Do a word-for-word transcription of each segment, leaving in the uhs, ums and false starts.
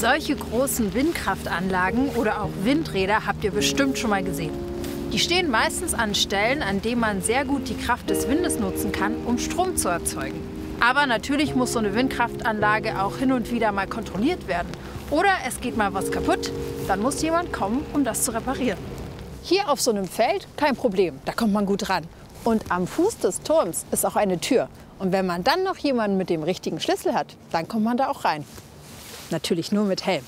Solche großen Windkraftanlagen oder auch Windräder habt ihr bestimmt schon mal gesehen. Die stehen meistens an Stellen, an denen man sehr gut die Kraft des Windes nutzen kann, um Strom zu erzeugen. Aber natürlich muss so eine Windkraftanlage auch hin und wieder mal kontrolliert werden. Oder es geht mal was kaputt, dann muss jemand kommen, um das zu reparieren. Hier auf so einem Feld kein Problem, da kommt man gut ran. Und am Fuß des Turms ist auch eine Tür. Und wenn man dann noch jemanden mit dem richtigen Schlüssel hat, dann kommt man da auch rein. Natürlich nur mit Helm.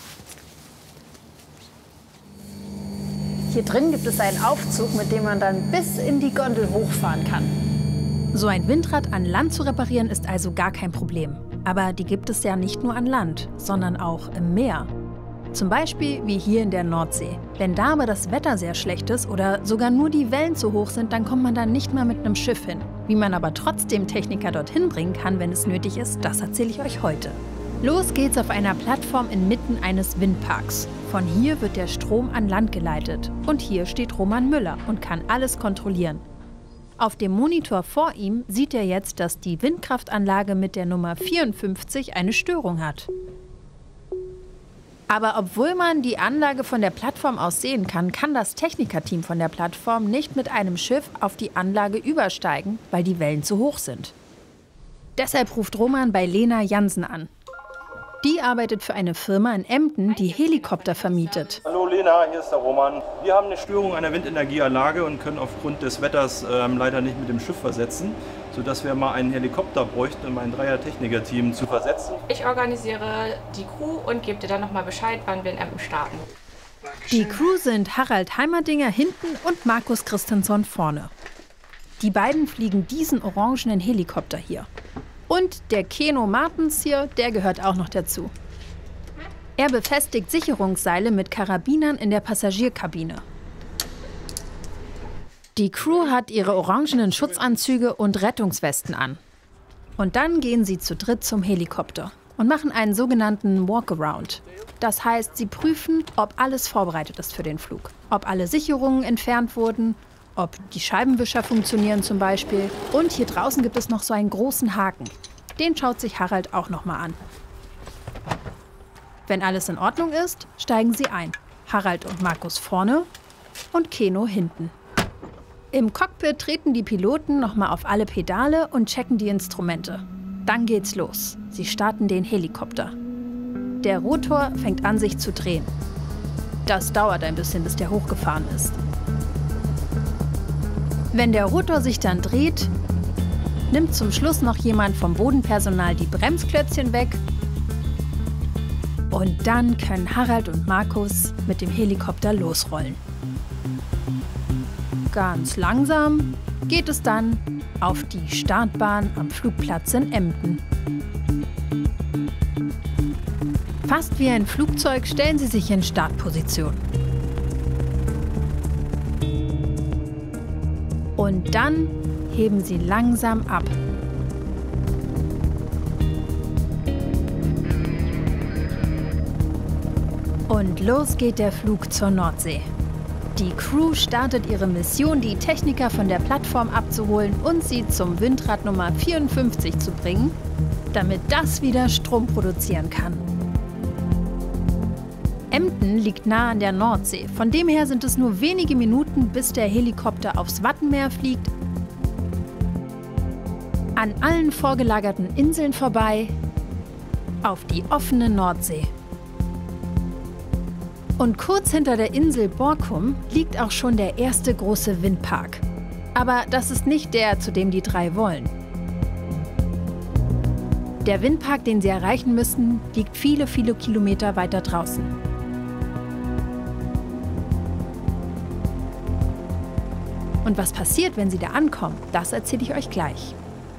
Hier drin gibt es einen Aufzug, mit dem man dann bis in die Gondel hochfahren kann. So ein Windrad an Land zu reparieren ist also gar kein Problem. Aber die gibt es ja nicht nur an Land, sondern auch im Meer. Zum Beispiel wie hier in der Nordsee. Wenn da aber das Wetter sehr schlecht ist oder sogar nur die Wellen zu hoch sind, dann kommt man da nicht mal mit einem Schiff hin. Wie man aber trotzdem Techniker dorthin bringen kann, wenn es nötig ist, das erzähle ich euch heute. Los geht's auf einer Plattform inmitten eines Windparks. Von hier wird der Strom an Land geleitet. Und hier steht Roman Müller und kann alles kontrollieren. Auf dem Monitor vor ihm sieht er jetzt, dass die Windkraftanlage mit der Nummer vierundfünfzig eine Störung hat. Aber obwohl man die Anlage von der Plattform aus sehen kann, kann das Technikerteam von der Plattform nicht mit einem Schiff auf die Anlage übersteigen, weil die Wellen zu hoch sind. Deshalb ruft Roman bei Lena Jansen an. Die arbeitet für eine Firma in Emden, die Helikopter vermietet. Hallo Lena, hier ist der Roman. Wir haben eine Störung einer Windenergieanlage und können aufgrund des Wetters ähm, leider nicht mit dem Schiff versetzen, sodass wir mal einen Helikopter bräuchten, um ein Dreier-Techniker-Team zu versetzen. Ich organisiere die Crew und gebe dir dann nochmal Bescheid, wann wir in Emden starten. Die Crew sind Harald Heimerdinger hinten und Markus Christensson vorne. Die beiden fliegen diesen orangenen Helikopter hier. Und der Keno Martens hier, der gehört auch noch dazu. Er befestigt Sicherungsseile mit Karabinern in der Passagierkabine. Die Crew hat ihre orangenen Schutzanzüge und Rettungswesten an. Und dann gehen sie zu dritt zum Helikopter und machen einen sogenannten Walkaround. Das heißt, sie prüfen, ob alles vorbereitet ist für den Flug. Ob alle Sicherungen entfernt wurden, ob die Scheibenwischer funktionieren zum Beispiel. Und hier draußen gibt es noch so einen großen Haken. Den schaut sich Harald auch noch mal an. Wenn alles in Ordnung ist, steigen sie ein. Harald und Markus vorne und Keno hinten. Im Cockpit treten die Piloten noch mal auf alle Pedale und checken die Instrumente. Dann geht's los. Sie starten den Helikopter. Der Rotor fängt an, sich zu drehen. Das dauert ein bisschen, bis der hochgefahren ist. Wenn der Rotor sich dann dreht, nimmt zum Schluss noch jemand vom Bodenpersonal die Bremsklötzchen weg. Und dann können Harald und Markus mit dem Helikopter losrollen. Ganz langsam geht es dann auf die Startbahn am Flugplatz in Emden. Fast wie ein Flugzeug stellen sie sich in Startposition. Und dann heben sie langsam ab. Und los geht der Flug zur Nordsee. Die Crew startet ihre Mission, die Techniker von der Plattform abzuholen und sie zum Windrad Nummer vierundfünfzig zu bringen, damit das wieder Strom produzieren kann. Emden liegt nah an der Nordsee. Von dem her sind es nur wenige Minuten, bis der Helikopter aufs Wattenmeer fliegt, an allen vorgelagerten Inseln vorbei, auf die offene Nordsee. Und kurz hinter der Insel Borkum liegt auch schon der erste große Windpark. Aber das ist nicht der, zu dem die drei wollen. Der Windpark, den sie erreichen müssen, liegt viele, viele Kilometer weiter draußen. Und was passiert, wenn sie da ankommen, das erzähle ich euch gleich.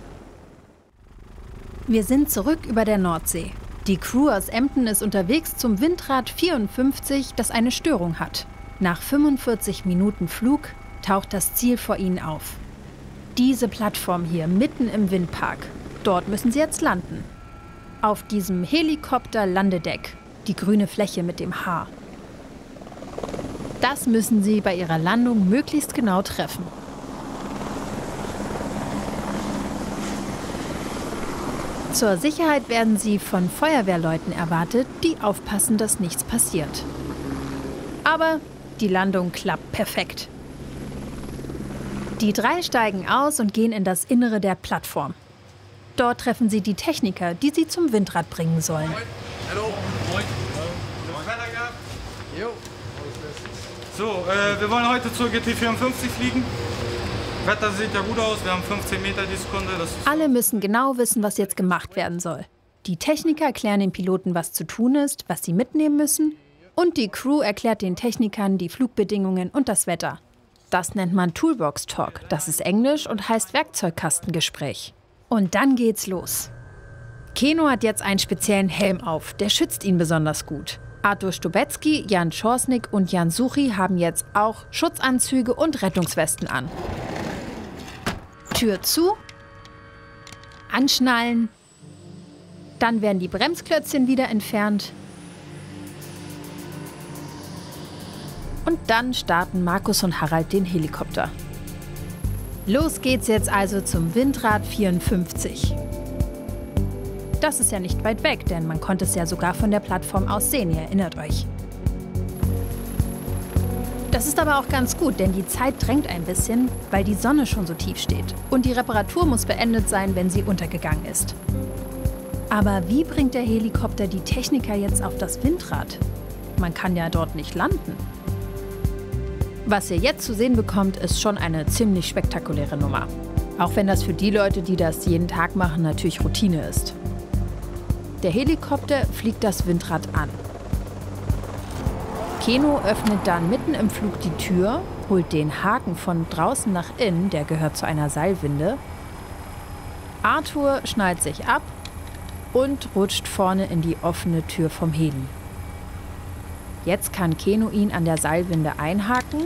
Wir sind zurück über der Nordsee. Die Crew aus Emden ist unterwegs zum Windrad vierundfünfzig, das eine Störung hat. Nach fünfundvierzig Minuten Flug taucht das Ziel vor ihnen auf. Diese Plattform hier, mitten im Windpark. Dort müssen sie jetzt landen. Auf diesem Helikopter-Landedeck, die grüne Fläche mit dem H. Das müssen sie bei ihrer Landung möglichst genau treffen. Zur Sicherheit werden sie von Feuerwehrleuten erwartet, die aufpassen, dass nichts passiert. Aber die Landung klappt perfekt. Die drei steigen aus und gehen in das Innere der Plattform. Dort treffen sie die Techniker, die sie zum Windrad bringen sollen. So, äh, wir wollen heute zur G T vierundfünfzig fliegen. Wetter sieht ja gut aus, wir haben fünfzehn Meter die Sekunde. Das ist Alle müssen genau wissen, was jetzt gemacht werden soll. Die Techniker erklären den Piloten, was zu tun ist, was sie mitnehmen müssen. Und die Crew erklärt den Technikern die Flugbedingungen und das Wetter. Das nennt man Toolbox Talk. Das ist Englisch und heißt Werkzeugkastengespräch. Und dann geht's los. Keno hat jetzt einen speziellen Helm auf. Der schützt ihn besonders gut. Artur Stubecki, Jan Schorsnick und Jan Suchi haben jetzt auch Schutzanzüge und Rettungswesten an. Tür zu, anschnallen, dann werden die Bremsklötzchen wieder entfernt und dann starten Markus und Harald den Helikopter. Los geht's jetzt also zum Windrad vierundfünfzig. Das ist ja nicht weit weg, denn man konnte es ja sogar von der Plattform aus sehen, ihr erinnert euch. Das ist aber auch ganz gut, denn die Zeit drängt ein bisschen, weil die Sonne schon so tief steht. Und die Reparatur muss beendet sein, wenn sie untergegangen ist. Aber wie bringt der Helikopter die Techniker jetzt auf das Windrad? Man kann ja dort nicht landen. Was ihr jetzt zu sehen bekommt, ist schon eine ziemlich spektakuläre Nummer. Auch wenn das für die Leute, die das jeden Tag machen, natürlich Routine ist. Der Helikopter fliegt das Windrad an. Keno öffnet dann mitten im Flug die Tür, holt den Haken von draußen nach innen, der gehört zu einer Seilwinde. Artur schnallt sich ab und rutscht vorne in die offene Tür vom Heli. Jetzt kann Keno ihn an der Seilwinde einhaken.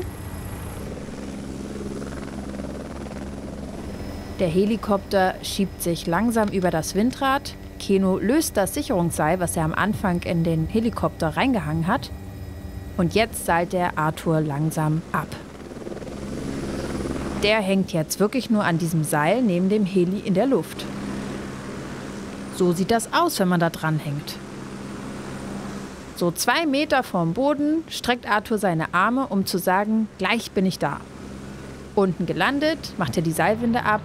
Der Helikopter schiebt sich langsam über das Windrad. Keno löst das Sicherungsseil, was er am Anfang in den Helikopter reingehangen hat. Und jetzt seilt der Artur langsam ab. Der hängt jetzt wirklich nur an diesem Seil neben dem Heli in der Luft. So sieht das aus, wenn man da dran hängt. So zwei Meter vom Boden streckt Artur seine Arme, um zu sagen, gleich bin ich da. Unten gelandet, macht er die Seilwinde ab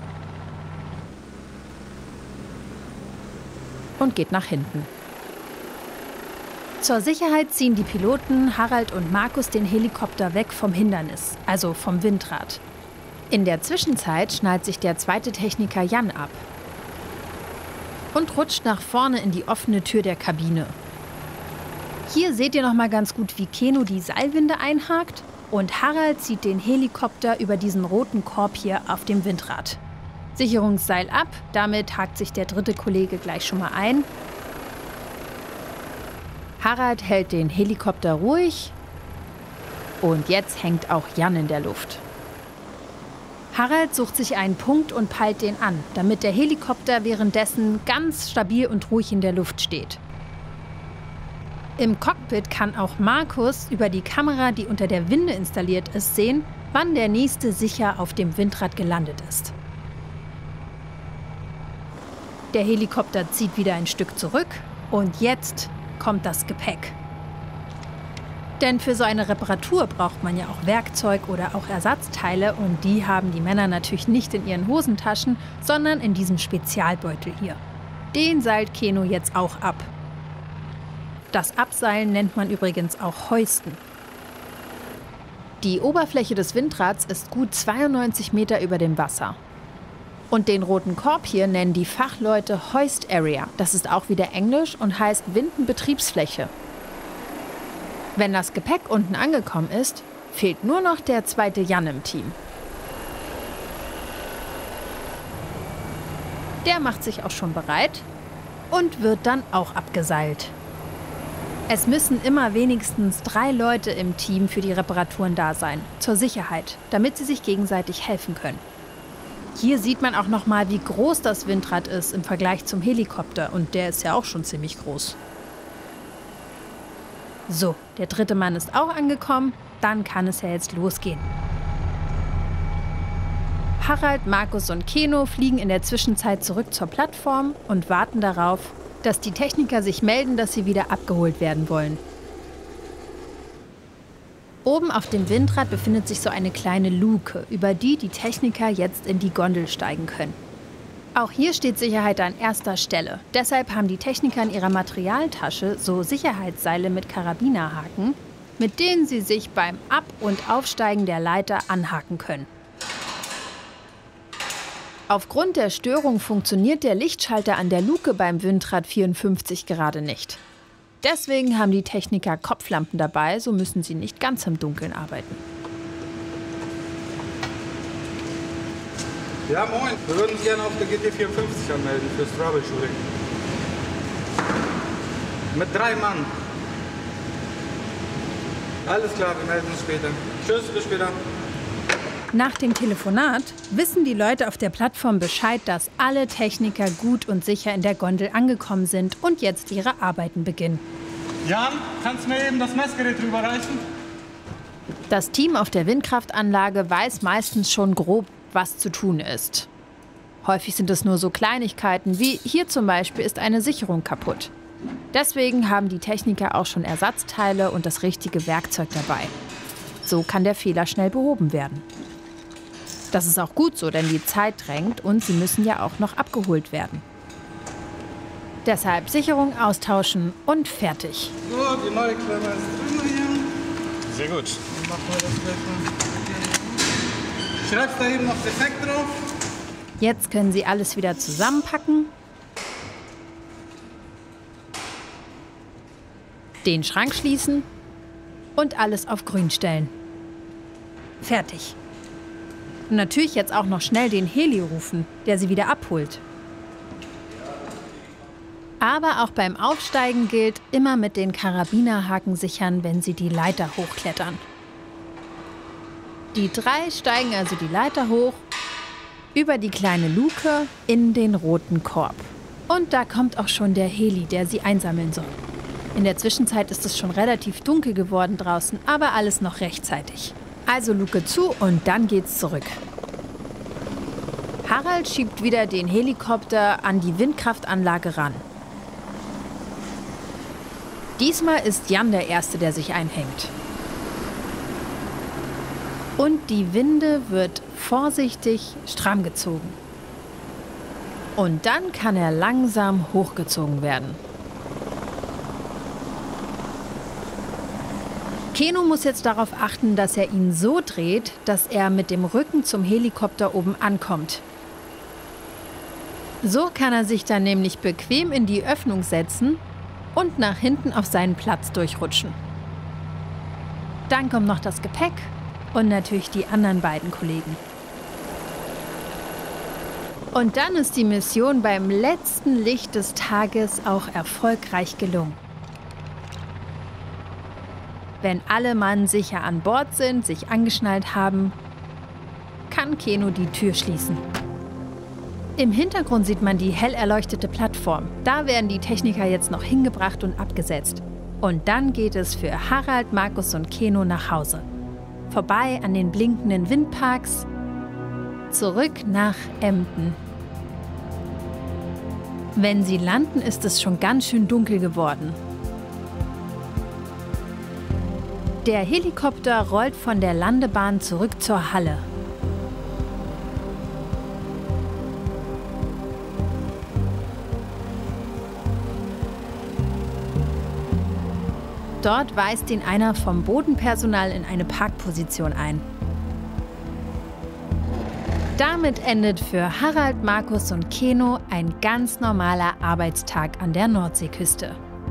und geht nach hinten. Zur Sicherheit ziehen die Piloten Harald und Markus den Helikopter weg vom Hindernis, also vom Windrad. In der Zwischenzeit schnallt sich der zweite Techniker Jan ab und rutscht nach vorne in die offene Tür der Kabine. Hier seht ihr noch mal ganz gut, wie Keno die Seilwinde einhakt und Harald zieht den Helikopter über diesen roten Korb hier auf dem Windrad. Sicherungsseil ab, damit hakt sich der dritte Kollege gleich schon mal ein. Harald hält den Helikopter ruhig und jetzt hängt auch Jan in der Luft. Harald sucht sich einen Punkt und peilt den an, damit der Helikopter währenddessen ganz stabil und ruhig in der Luft steht. Im Cockpit kann auch Markus über die Kamera, die unter der Winde installiert ist, sehen, wann der nächste sicher auf dem Windrad gelandet ist. Der Helikopter zieht wieder ein Stück zurück und jetzt kommt das Gepäck. Denn für so eine Reparatur braucht man ja auch Werkzeug oder auch Ersatzteile und die haben die Männer natürlich nicht in ihren Hosentaschen, sondern in diesem Spezialbeutel hier. Den seilt Keno jetzt auch ab. Das Abseilen nennt man übrigens auch Hoisten. Die Oberfläche des Windrads ist gut zweiundneunzig Meter über dem Wasser. Und den roten Korb hier nennen die Fachleute Hoist Area. Das ist auch wieder Englisch und heißt Windenbetriebsfläche. Wenn das Gepäck unten angekommen ist, fehlt nur noch der zweite Jan im Team. Der macht sich auch schon bereit und wird dann auch abgeseilt. Es müssen immer wenigstens drei Leute im Team für die Reparaturen da sein, zur Sicherheit, damit sie sich gegenseitig helfen können. Hier sieht man auch noch mal, wie groß das Windrad ist im Vergleich zum Helikopter. Und der ist ja auch schon ziemlich groß. So, der dritte Mann ist auch angekommen. Dann kann es ja jetzt losgehen. Harald, Markus und Keno fliegen in der Zwischenzeit zurück zur Plattform und warten darauf, dass die Techniker sich melden, dass sie wieder abgeholt werden wollen. Oben auf dem Windrad befindet sich so eine kleine Luke, über die die Techniker jetzt in die Gondel steigen können. Auch hier steht Sicherheit an erster Stelle. Deshalb haben die Techniker in ihrer Materialtasche so Sicherheitsseile mit Karabinerhaken, mit denen sie sich beim Ab- und Aufsteigen der Leiter anhaken können. Aufgrund der Störung funktioniert der Lichtschalter an der Luke beim Windrad vierundfünfzig gerade nicht. Deswegen haben die Techniker Kopflampen dabei, so müssen sie nicht ganz im Dunkeln arbeiten. Ja, moin. Wir würden uns gerne auf der G T vierundfünfzig anmelden fürs Troubleshooting. Mit drei Mann. Alles klar, wir melden uns später. Tschüss, bis später. Nach dem Telefonat wissen die Leute auf der Plattform Bescheid, dass alle Techniker gut und sicher in der Gondel angekommen sind und jetzt ihre Arbeiten beginnen. Jan, kannst du mir eben das Messgerät rüberreichen? Das Team auf der Windkraftanlage weiß meistens schon grob, was zu tun ist. Häufig sind es nur so Kleinigkeiten, wie hier zum Beispiel ist eine Sicherung kaputt. Deswegen haben die Techniker auch schon Ersatzteile und das richtige Werkzeug dabei. So kann der Fehler schnell behoben werden. Das ist auch gut so, denn die Zeit drängt und sie müssen ja auch noch abgeholt werden. Deshalb Sicherung austauschen und fertig. So, die neue Klammer ist drin hier. Sehr gut. Dann machen wir das gleich mal. Schreibst da eben noch Defekt drauf. Jetzt können sie alles wieder zusammenpacken, den Schrank schließen und alles auf grün stellen. Fertig. Und natürlich jetzt auch noch schnell den Heli rufen, der sie wieder abholt. Aber auch beim Aufsteigen gilt, immer mit den Karabinerhaken sichern, wenn sie die Leiter hochklettern. Die drei steigen also die Leiter hoch, über die kleine Luke in den roten Korb. Und da kommt auch schon der Heli, der sie einsammeln soll. In der Zwischenzeit ist es schon relativ dunkel geworden draußen, aber alles noch rechtzeitig. Also Luke zu und dann geht's zurück. Harald schiebt wieder den Helikopter an die Windkraftanlage ran. Diesmal ist Jan der Erste, der sich einhängt. Und die Winde wird vorsichtig stramm gezogen. Und dann kann er langsam hochgezogen werden. Keno muss jetzt darauf achten, dass er ihn so dreht, dass er mit dem Rücken zum Helikopter oben ankommt. So kann er sich dann nämlich bequem in die Öffnung setzen und nach hinten auf seinen Platz durchrutschen. Dann kommt noch das Gepäck und natürlich die anderen beiden Kollegen. Und dann ist die Mission beim letzten Licht des Tages auch erfolgreich gelungen. Wenn alle Mann sicher an Bord sind, sich angeschnallt haben, kann Keno die Tür schließen. Im Hintergrund sieht man die hell erleuchtete Plattform. Da werden die Techniker jetzt noch hingebracht und abgesetzt. Und dann geht es für Harald, Markus und Keno nach Hause. Vorbei an den blinkenden Windparks, zurück nach Emden. Wenn sie landen, ist es schon ganz schön dunkel geworden. Der Helikopter rollt von der Landebahn zurück zur Halle. Dort weist ihn einer vom Bodenpersonal in eine Parkposition ein. Damit endet für Harald, Markus und Keno ein ganz normaler Arbeitstag an der Nordseeküste.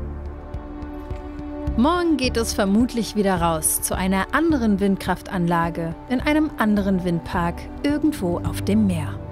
Morgen geht es vermutlich wieder raus zu einer anderen Windkraftanlage in einem anderen Windpark irgendwo auf dem Meer.